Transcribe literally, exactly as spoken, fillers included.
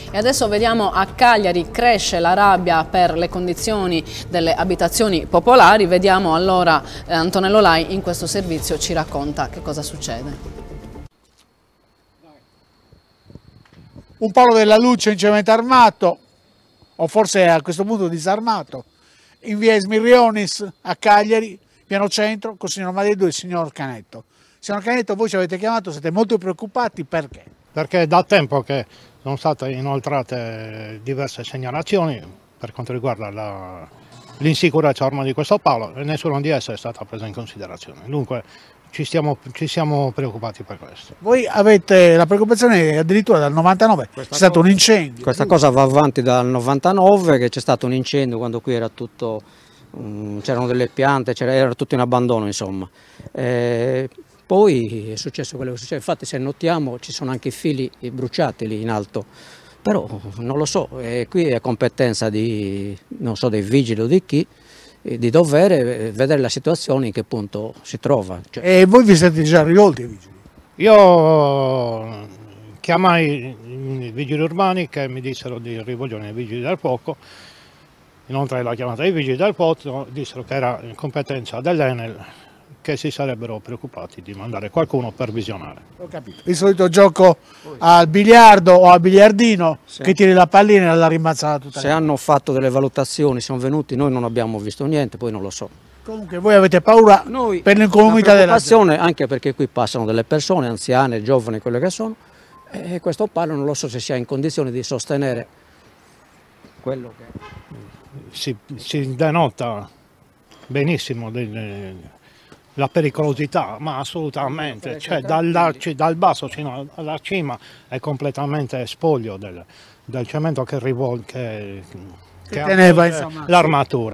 E adesso vediamo a Cagliari cresce la rabbia per le condizioni delle abitazioni popolari. Vediamo allora eh, Antonello Lai in questo servizio ci racconta che cosa succede. Un palo della luce in cemento armato, o forse a questo punto disarmato, in via Esmirrionis a Cagliari, piano centro, con il signor Madeddu e il signor Canetto. Signor Canetto, voi ci avete chiamato, siete molto preoccupati, perché? Perché da tempo che sono state inoltrate diverse segnalazioni per quanto riguarda l'insicurezza ormai di questo palo e nessuna di esse è stata presa in considerazione. Dunque ci, stiamo, ci siamo preoccupati per questo. Voi avete la preoccupazione addirittura dal novantanove, c'è stato un incendio. Questa cosa va avanti dal novantanove, che c'è stato un incendio quando qui era tutto, um, c'erano delle piante, era tutto in abbandono insomma. E poi è successo quello che succede, infatti se notiamo ci sono anche i fili bruciati lì in alto, però non lo so, e qui è competenza di, non so, dei vigili o di chi, di dover vedere la situazione in che punto si trova. Cioè. E voi vi siete già rivolti ai vigili? Io chiamai i vigili urbani che mi dissero di rivolgermi ai vigili del fuoco, inoltre la chiamata ai vigili del fuoco dissero che era in competenza dell'Enel, che si sarebbero preoccupati di mandare qualcuno per visionare. Ho capito. Il solito gioco al biliardo o al biliardino, sì, che tiri la pallina e la rimbalza tutta. Se hanno fatto delle valutazioni, sono venuti, noi non abbiamo visto niente, poi non lo so. Comunque voi avete paura noi, per l'incolumità della gente? Anche perché qui passano delle persone anziane, giovani, quelle che sono, e questo palo non lo so se sia in condizione di sostenere quello che... Si, si denota benissimo delle... la pericolosità, ma assolutamente, cioè dal, dal basso fino alla cima è completamente spoglio del, del cemento che, rivol, che, che, che teneva l'armatura.